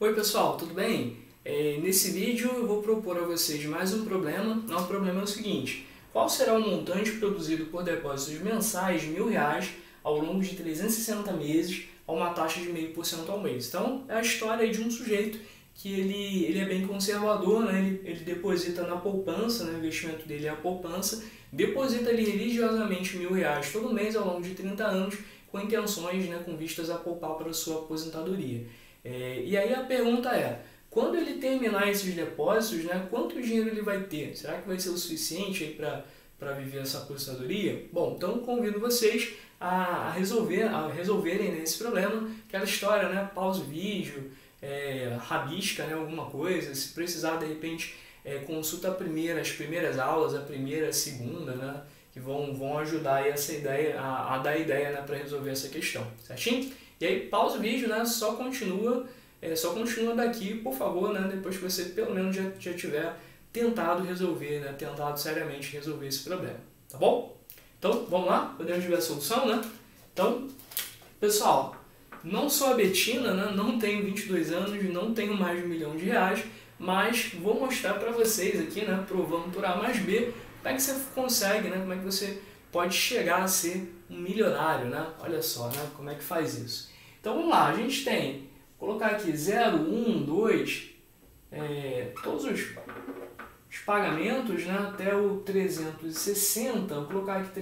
Oi pessoal, tudo bem? Nesse vídeo eu vou propor a vocês mais um problema. O problema é o seguinte: qual será o montante produzido por depósitos mensais de R$1.000 ao longo de 360 meses a uma taxa de 0,5% ao mês? Então é a história de um sujeito que ele é bem conservador, né? Ele deposita na poupança, né? O investimento dele é a poupança, deposita ali religiosamente R$1.000 todo mês ao longo de 30 anos com intenções, né, com vistas a poupar para a sua aposentadoria. E aí a pergunta é, quando ele terminar esses depósitos, né, quanto dinheiro ele vai ter? Será que vai ser o suficiente para viver essa aposentadoria? Bom, então convido vocês a resolverem, né, esse problema, aquela história, né, pausa o vídeo, rabisca, né, alguma coisa, se precisar de repente consulta as primeiras aulas, a primeira, a segunda, né, que vão ajudar aí essa ideia, a dar ideia, né, para resolver essa questão, certinho? E aí pausa o vídeo, né, só continua daqui, por favor, né, depois que você pelo menos já tiver tentado resolver, né, tentado seriamente resolver esse problema, tá bom? Então, vamos lá? Podemos ver a solução, né? Então, pessoal, não sou a Betina, né, não tenho 22 anos, não tenho mais de R$1 milhão, mas vou mostrar para vocês aqui, né, provando por A mais B, como é que você consegue, né, como é que você pode chegar a ser um milionário, né? Olha só, né, como é que faz isso. Então, vamos lá, a gente tem, vou colocar aqui 0, 1, 2, todos os pagamentos, né, até o 360, vou colocar aqui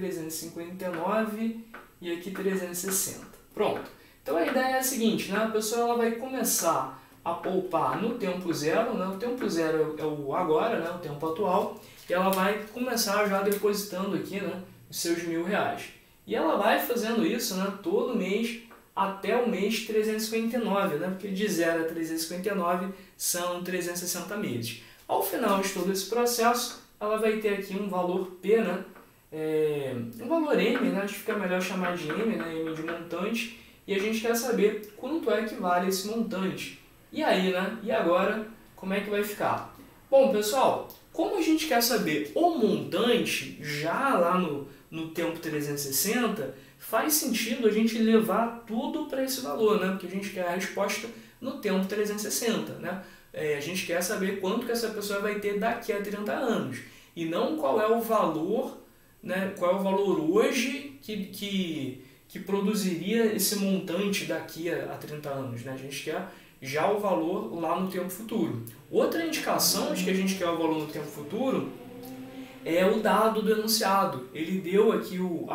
359 e aqui 360. Pronto. Então a ideia é a seguinte, né, a pessoa ela vai começar a poupar no tempo zero, né, o tempo zero é o agora, né, o tempo atual, e ela vai começar já depositando aqui, né, os seus R$1.000. E ela vai fazendo isso, né, todo mês até o mês 359, né, porque de 0 a 359 são 360 meses. Ao final de todo esse processo, ela vai ter aqui um valor P, né, um valor M, né, acho que fica melhor chamar de M, né, M de montante, e a gente quer saber quanto é que vale esse montante. E aí, né, e agora, como é que vai ficar? Bom, pessoal, como a gente quer saber o montante já lá no tempo 360, faz sentido a gente levar tudo para esse valor, né, porque a gente quer a resposta no tempo 360, né? A gente quer saber quanto que essa pessoa vai ter daqui a 30 anos e não qual é o valor, né, qual é o valor hoje que produziria esse montante daqui a 30 anos, né? A gente quer já o valor lá no tempo futuro. Outra indicação de que a gente quer o valor no tempo futuro é o dado do enunciado. Ele deu aqui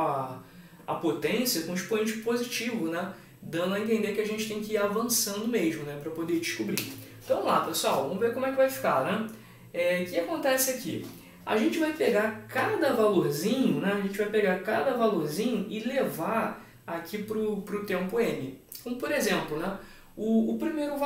a potência com expoente positivo, né, dando a entender que a gente tem que ir avançando mesmo, né, para poder descobrir. Então vamos lá, pessoal, vamos ver como é que vai ficar, né? O que acontece aqui? A gente vai pegar cada valorzinho, né? A gente vai pegar cada valorzinho e levar aqui para o tempo M. Como por exemplo, né? O primeiro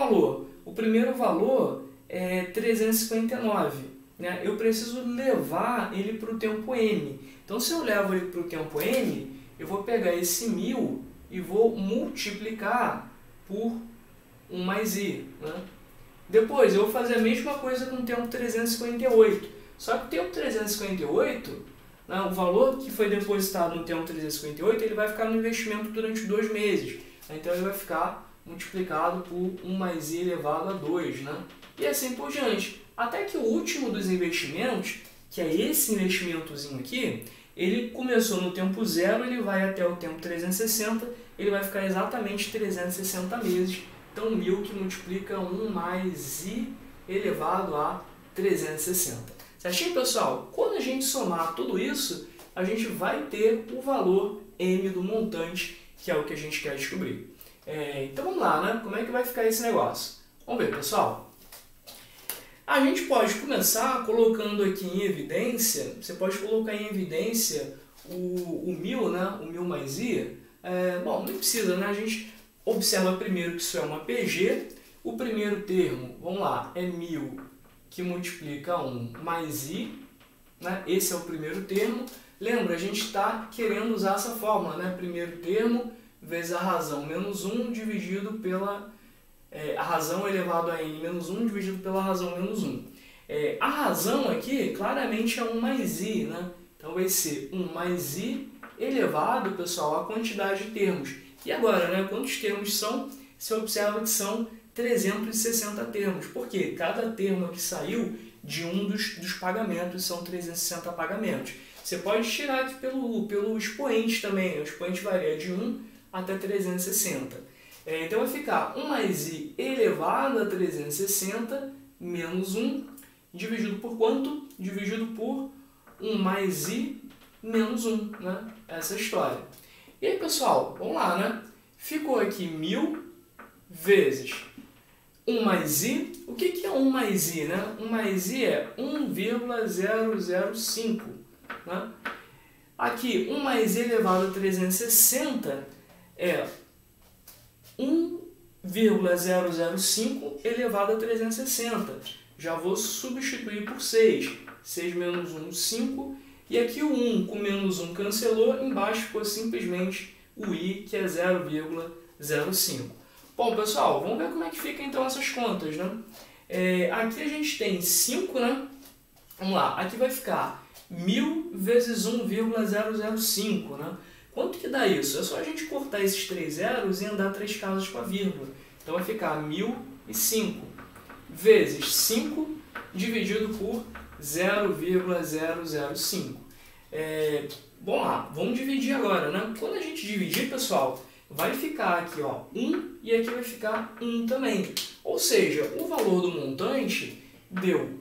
valor é 359. Né? Eu preciso levar ele para o tempo M. Então se eu levo ele para o tempo M, eu vou pegar esse 1.000 e vou multiplicar por 1 mais I. Né? Depois eu vou fazer a mesma coisa com o tempo 358. Só que o tempo 358, né, o valor que foi depositado no tempo 358, ele vai ficar no investimento durante 2 meses. Então ele vai ficar multiplicado por 1 mais I elevado a 2. Né? E assim por diante. Até que o último dos investimentos, que é esse investimentozinho aqui, ele começou no tempo zero, ele vai até o tempo 360, ele vai ficar exatamente 360 meses. Então 1.000 que multiplica 1 mais I elevado a 360. Certinho, pessoal? Quando a gente somar tudo isso, a gente vai ter o valor M do montante, que é o que a gente quer descobrir. Então vamos lá, né? Como é que vai ficar esse negócio? Vamos ver, pessoal. A gente pode começar colocando aqui em evidência, você pode colocar em evidência o 1.000, né? O 1.000 mais I. Bom, não precisa, né? A gente observa primeiro que isso é uma PG. O primeiro termo, vamos lá, é 1.000 que multiplica 1 mais I. Né? Esse é o primeiro termo. Lembra, a gente está querendo usar essa fórmula, né? Primeiro termo vezes a razão menos 1 dividido pela... a razão elevado a n menos 1 dividido pela razão menos 1. A razão aqui claramente é 1 mais I, né? Então vai ser 1 mais I elevado, pessoal, a quantidade de termos. E agora, né? Quantos termos são? Você observa que são 360 termos. Porque cada termo que saiu de um dos pagamentos são 360 pagamentos. Você pode tirar aqui pelo expoente também. O expoente varia de 1 até 360. Então vai ficar 1 mais i elevado a 360 menos 1 dividido por quanto? Dividido por 1 mais i menos 1, né? Essa história. E aí, pessoal, vamos lá, né? Ficou aqui 1000 vezes 1 mais i. O que é 1 mais i, né? 1 mais i é 1,005, né? Aqui, 1 mais i elevado a 360 é 1,005 elevado a 360. Já vou substituir por 6. 6 menos 1, 5. E aqui o 1 com menos 1 cancelou. Embaixo ficou simplesmente o i, que é 0,05. Bom, pessoal, vamos ver como é que fica então essas contas, né? Aqui a gente tem 5, né? Vamos lá, aqui vai ficar 1000 vezes 1,005, né? Quanto que dá isso? É só a gente cortar esses 3 zeros e andar 3 casas com a vírgula. Então vai ficar 1005 vezes 5 dividido por 0,005. Bom lá, vamos dividir agora, né? Quando a gente dividir, pessoal, vai ficar aqui, ó, 1 e aqui vai ficar 1 também. Ou seja, o valor do montante deu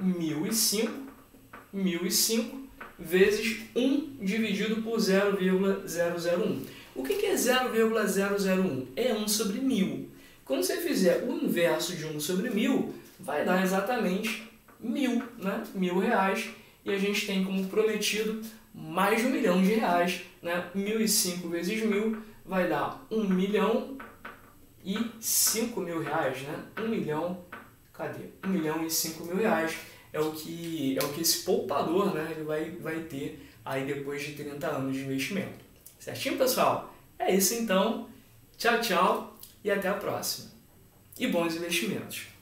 1005 vezes 1 dividido por 0,001. O que é 0,001? É 1 sobre 1000. Quando você fizer o inverso de 1 sobre 1000, vai dar exatamente 1000, né? R$1.000. E a gente tem como prometido mais de R$1 milhão, né? 1005 vezes 1000 vai dar R$1.005.000, né? 1 milhão, cadê? R$1.005.000 é o que esse poupador, né, ele vai ter aí depois de 30 anos de investimento. Certinho, pessoal? É isso então. Tchau, tchau e até a próxima. E bons investimentos!